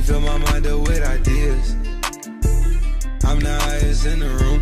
fill my mind up with ideas. I'm the highest in the room.